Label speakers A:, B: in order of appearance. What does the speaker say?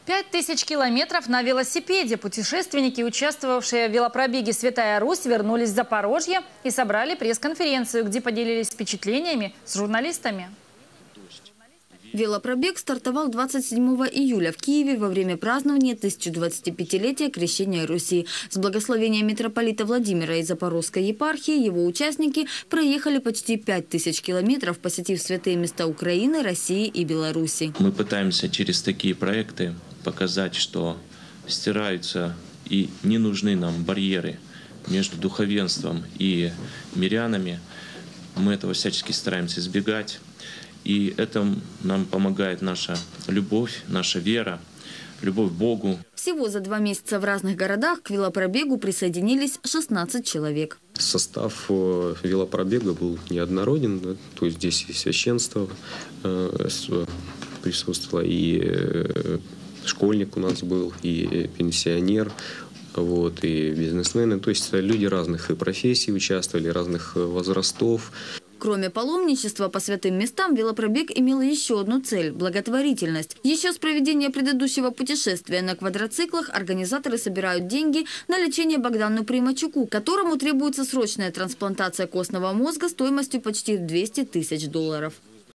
A: 5000 километров на велосипеде. Путешественники, участвовавшие в велопробеге «Святая Русь», вернулись в Запорожье и собрали пресс-конференцию, где поделились впечатлениями с журналистами.
B: Велопробег стартовал 27 июля в Киеве во время празднования 1025-летия крещения Руси. С благословения митрополита Владимира и Запорожской епархии его участники проехали почти 5000 километров, посетив святые места Украины, России и Беларуси.
C: Мы пытаемся через такие проекты показать, что стираются и не нужны нам барьеры между духовенством и мирянами. Мы этого всячески стараемся избегать. И это нам помогает наша любовь, наша вера, любовь к Богу.
B: Всего за 2 месяца в разных городах к велопробегу присоединились 16 человек.
D: Состав велопробега был неоднороден, да? То есть здесь и священство присутствовало, и школьник у нас был, и пенсионер, вот, и бизнесмены. То есть люди разных и профессий участвовали, разных возрастов.
B: Кроме паломничества по святым местам, велопробег имел еще одну цель – благотворительность. Еще с проведения предыдущего путешествия на квадроциклах организаторы собирают деньги на лечение Богдану Примачуку, которому требуется срочная трансплантация костного мозга стоимостью почти $200 000.